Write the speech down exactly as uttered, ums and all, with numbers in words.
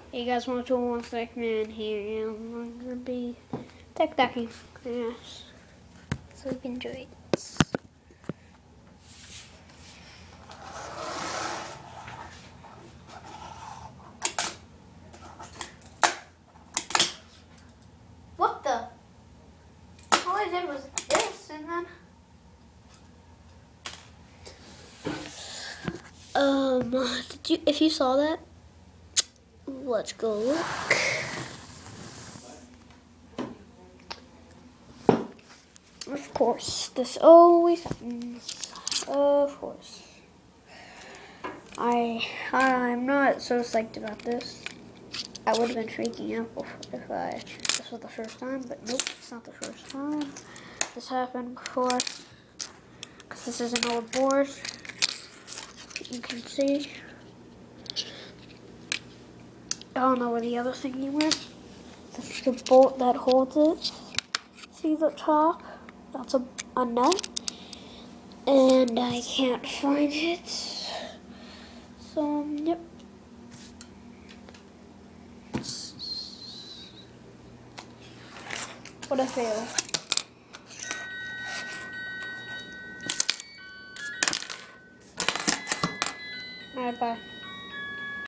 Hey guys, want to one second here, and I'm gonna be tech decking. Yes, so you can enjoy it. What the? All I did was this, and then um, did you? If you saw that, let's go look. Of course, this always happens. Of course. I, I'm not so psyched about this. I would have been freaking out before if I, this was the first time, but nope, it's not the first time. This happened before, because this is an old board, you can see. I don't know where the other thingy went. That's the bolt that holds it. See the top? That's a, a nut. And I can't find it. So, yep. What a fail. Alright, bye.